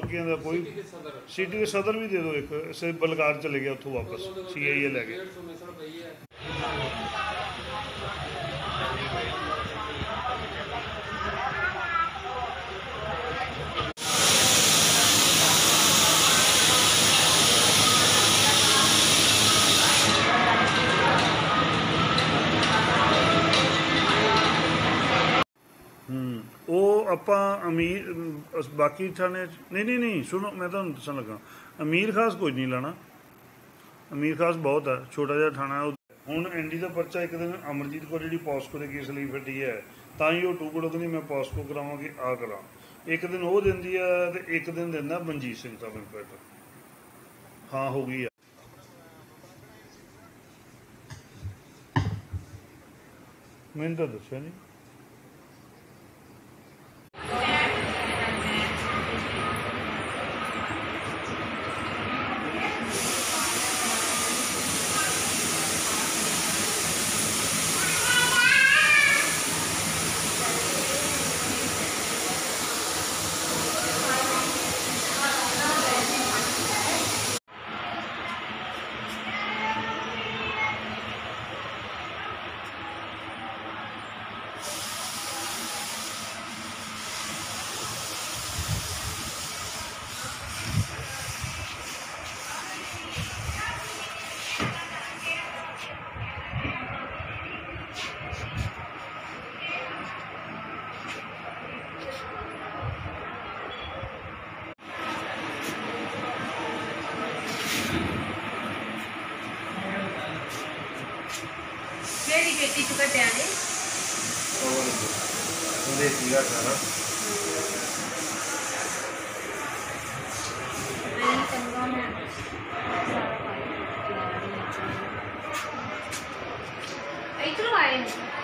बाकियों का कोई सिटी के सदर भी दे दो, एक बलकार चले गया उतों वापस CIA लै गए। वो ਆਪਾਂ अमीर बाकी थाने नहीं सुनो, मैं तुहानूं दस्सण लगा अमीर खास कोई नहीं लाना, अमीर खास बहुत है, छोटा जिहा थाना है। हुण एंडी का परचा एक दिन अमरजीत कौर जी पॉस्को के केस ਲਈ फिटी है, ਤਾਂ ही वो टूकड़ो कहती मैं पॉस्को करावांगी आ करा, एक दिन वो दिंदी है तो एक दिन दिंदा मनजीत सिंह सब इंस्पैक्टर। हाँ हो गई है, मैंने तो दस्सिया नहीं। पेटी चुका त्याने ਉਹਦੇ ਸੀਗਾ ਸਾਰਾ चंगा मैं इधर आए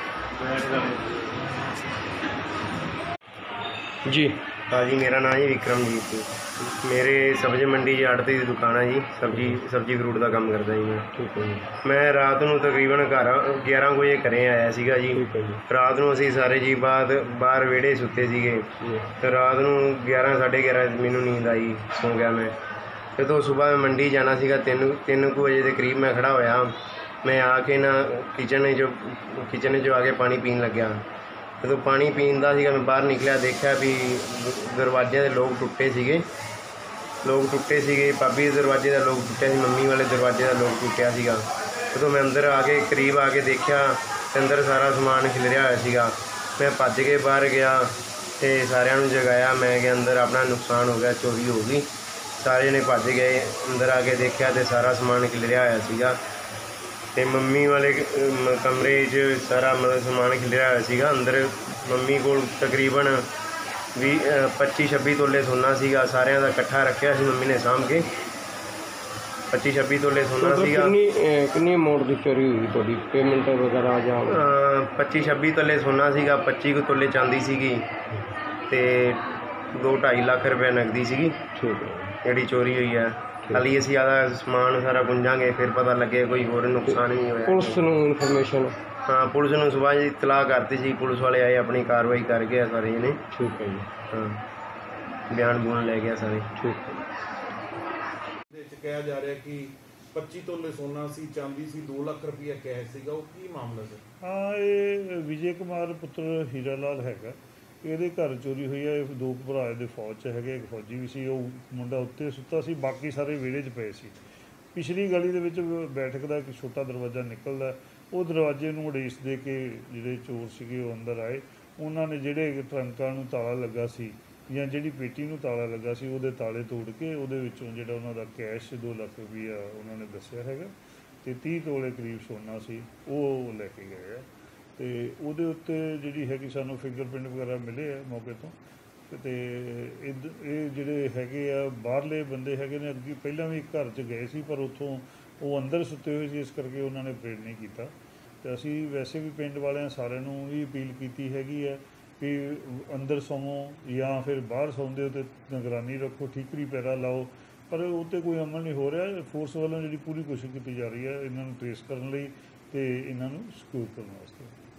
जी। हाँ जी, मेरा नाम जी विक्रमजीत जी। मेरे सब्जी मंडी जी आड़ती की दुकान है जी, सब्जी फ्रूट का काम करता जी मैं। ठीक है जी। मैं रात को तकरीबन घर 11 बजे घरें आया सीगा जी। ठीक है जी। रात को असी सारे जी बाहर विहड़े सुते सीगे, तो रात को 11 साढ़े 11 मैनू नींद आई, सो गया मैं। तो सुबह मैं मंडी जाना सीगा, 3 बजे के करीब मैं खड़ा होया। मैं आके ना किचन चो आके पानी पीन लग्या। जो पानी पीन का मैं बाहर निकलिया, देखा भी दरवाजे के लोग टुटे सीगे, भाभी के दरवाजे का लोग टुटिया, मम्मी वाले दरवाजे का लोग टुटिया सीगा। तो मैं अंदर आके करीब आके देखा तो अंदर सारा समान खिलरिया होया सीगा। मैं भज के बाहर गया तो सारिਆਂ ਨੂੰ जगाया, मैं गया अंदर, अपना नुकसान हो गया, चोरी हो गई। सारे जने भज गए, अंदर आके देखा तो सारा समान खिलरिया होया सीगा। ते मम्मी वाले कमरे सारा मतलब समान खिलरिया होया सीगा। अंदर मम्मी को तकरीबन 25-26 तोले सोना सीगा, सारिਆਂ ਦਾ इकट्ठा रखा सी मम्मी ने सामभ के। 25-26 तोले सोना सीगा। कितनी अमाउंट की चोरी हुई थोड़ी पेमेंट वगैरह जा? 25-26 तोले सोना सीगा, 25 तोले चांदी सीगी ते 2-2.5 लाख रुपये नकदी सीगी। ठीक है, जिहड़ी चोरी हुई है। हाली असीं ज़्यादा समान सारा गुंजांगे, फिर पता लगे कोई होर नुकसान नहीं होया। पुलिस नूं इन्फॉर्मेशन? हाँ, पुलिस नूं सुबह जी इतलाह करती सी, पुलिस वाले आए, अपनी कार्रवाई कर गए सारे जने। ठीक है जी। हाँ, बयान बून ले गया सारे। ठीक है। कहा जा रहा है कि 25 तोले सोना सी, चांदी सी, 2 लाख रुपया कैश सीगा, वो की मामला है? हाँ, ये विजय कुमार पुत्र हीरा लाल हैगा, ਇਹਦੇ ਘਰ ਚੋਰੀ ਹੋਈ ਹੈ। 2 ਭਰਾ ਇਹਦੇ ਫੌਜ 'ਚ ਹੈਗੇ, ਇੱਕ ਫੌਜੀ ਵੀ ਸੀ। ਉਹ ਮੁੰਡਾ ਉੱਤੇ ਸੁੱਤਾ ਸੀ, ਬਾਕੀ ਸਾਰੇ ਵਿਹੜੇ 'ਚ ਪਏ ਸੀ। ਪਿਛਲੀ ਗਲੀ ਦੇ ਵਿੱਚ ਬੈਠਕ ਦਾ ਇੱਕ ਛੋਟਾ ਦਰਵਾਜ਼ਾ ਨਿਕਲਦਾ, ਉਹ ਦਰਵਾਜ਼ੇ ਨੂੰ ਉਡੀਸ ਦੇ ਕੇ ਜਿਹੜੇ ਚੋਰ ਸੀਗੇ ਉਹ ਅੰਦਰ ਆਏ। ਉਹਨਾਂ ਨੇ ਜਿਹੜੇ ਟਰੰਕਾਂ ਨੂੰ ਤਾਲਾ ਲੱਗਾ ਸੀ ਜਾਂ ਜਿਹੜੀ ਪੇਟੀ ਨੂੰ ਤਾਲਾ ਲੱਗਾ ਸੀ, ਉਹਦੇ ਤਾਲੇ ਤੋੜ ਕੇ ਉਹਦੇ ਵਿੱਚੋਂ ਜਿਹੜਾ ਉਹਨਾਂ ਦਾ ਕੈਸ਼ 2 ਲੱਖ ਰੁਪਈਆ ਉਹਨਾਂ ਨੇ ਦੱਸਿਆ ਹੈਗਾ ਅਤੇ 30 ਤੋਲੇ ਕਰੀਬ ਸੋਨਾ ਸੀ, ਉਹ ਲੈ ਕੇ ਗਏ ਆ। तो वो उत्ते जी हैगी सानू फिंगरप्रिंट वगैरह मिले है मौके तो। ये जोड़े है बाहरले बंदे है ने अगे पहला भी घर च गए सी, पर उतों वो अंदर सुते हुए सी, इस करके उन्होंने परेड नहीं किया। तो असी वैसे भी पिंड वाले सारिਆਂ ਨੂੰ भी अपील की हैगी है कि अंदर सोवो या फिर बाहर सौंदे हो तो निगरानी रखो, ठीकरी पैरा लाओ, पर उत्ते कोई अमल नहीं हो रहा। फोर्स वालों जी पूरी कोशिश की जा रही है इन्हों ट्रेस करने, तो इन्हों सिक्योर करने वास्ते।